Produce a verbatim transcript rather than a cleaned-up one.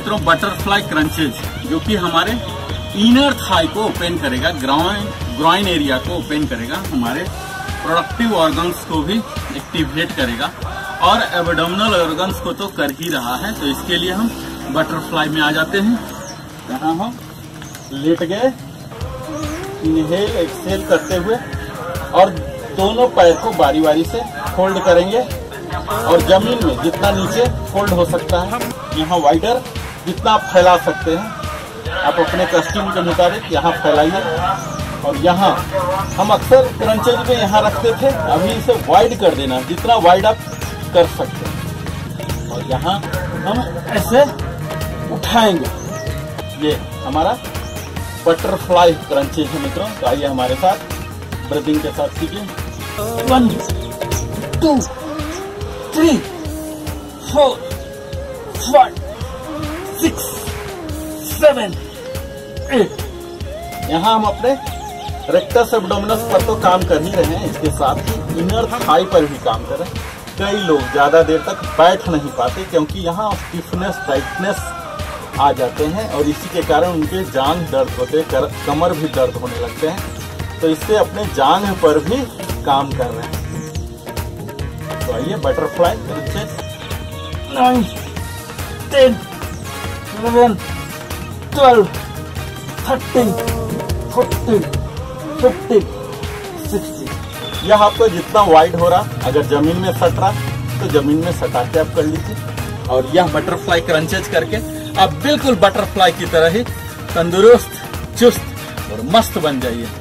मित्रों butterfly crunches, जो कि हमारे इनर थाई को ओपन करेगा, ग्राइन ग्राइन एरिया को ओपन करेगा, हमारे प्रोडक्टिव ऑर्गन्स को भी एक्टिवेट करेगा और एब्डोमिनल ऑर्गन्स को तो कर ही रहा है। तो इसके लिए हम बटरफ्लाई में आ जाते हैं। यहाँ हम लेट गए, इनहेल एक्सहेल करते हुए और दोनों पैर को बारी बारी से फोल्ड करेंगे और जमीन में जितना नीचे फोल्ड हो सकता है, यहाँ वाइडर जितना आप फैला सकते हैं आप अपने कस्टम के मुताबिक यहाँ फैलाइए। और यहाँ हम अक्सर क्रंचेज में यहाँ रखते थे, अभी इसे वाइड कर देना, जितना वाइड आप कर सकते हैं। और यहाँ हम ऐसे उठाएंगे, ये हमारा बटरफ्लाई क्रंचेज है मित्रों। तो आइए हमारे साथ ब्रीदिंग के साथ सीखिए। One two three four five six seven eight. यहाँ हम अपने रेक्टस एब्डोमिनस पर तो काम कर ही रहे हैं, इसके साथ ही इनर थाई पर भी काम कर रहे हैं। कई लोग ज्यादा देर तक बैठ नहीं पाते क्योंकि यहाँ स्टिफनेस टाइटनेस आ जाते हैं और इसी के कारण उनके जांघ दर्द होते, कमर भी दर्द होने लगते हैं। तो इससे अपने जांघ पर भी काम कर रहे हैं। तो आइए butterfly crunches. Nine ten eleven twelve thirteen fourteen fifteen sixteen. यह आपको जितना वाइड हो रहा, अगर जमीन में सट रहा तो जमीन में सटा के आप कर लीजिए। और यह बटरफ्लाई क्रंचेज करके आप बिल्कुल बटरफ्लाई की तरह ही तंदुरुस्त, चुस्त और मस्त बन जाइए।